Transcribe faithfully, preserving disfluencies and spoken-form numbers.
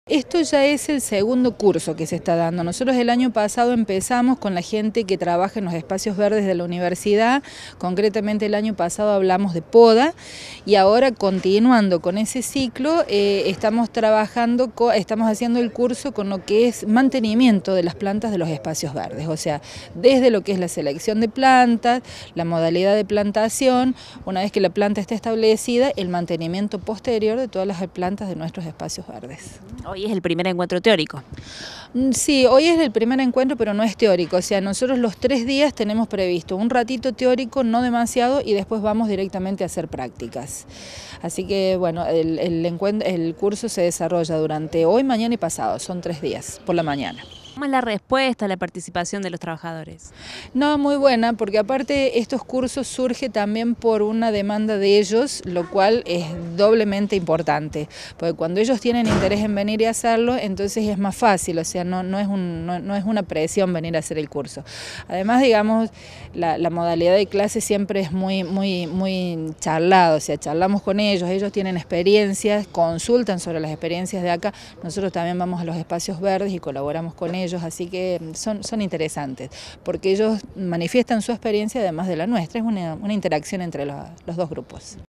Esto ya es el segundo curso que se está dando. Nosotros el año pasado empezamos con la gente que trabaja en los espacios verdes de la universidad, concretamente el año pasado hablamos de poda y ahora continuando con ese ciclo eh, estamos trabajando, estamos haciendo el curso con lo que es mantenimiento de las plantas de los espacios verdes, o sea, desde lo que es la selección de plantas, la modalidad de plantación, una vez que la planta esté establecida, el mantenimiento posterior de todas las plantas de nuestros espacios verdes. Hoy es el primer encuentro teórico. Sí, hoy es el primer encuentro, pero no es teórico, o sea, nosotros los tres días tenemos previsto un ratito teórico, no demasiado, y después vamos directamente a hacer prácticas. Así que, bueno, el, el, encuentro, el curso se desarrolla durante hoy, mañana y pasado, son tres días, por la mañana. ¿Cómo es la respuesta, la participación de los trabajadores? No, muy buena, porque aparte estos cursos surgen también por una demanda de ellos, lo cual es doblemente importante, porque cuando ellos tienen interés en venir y hacerlo, entonces es más fácil, o sea, no, no, es, un, no, no es una presión venir a hacer el curso. Además, digamos, la, la modalidad de clase siempre es muy, muy, muy charlado, o sea, charlamos con ellos, ellos tienen experiencias, consultan sobre las experiencias de acá, nosotros también vamos a los espacios verdes y colaboramos con ellos. Ellos, así que son, son interesantes, porque ellos manifiestan su experiencia además de la nuestra, es una, una interacción entre los, los dos grupos.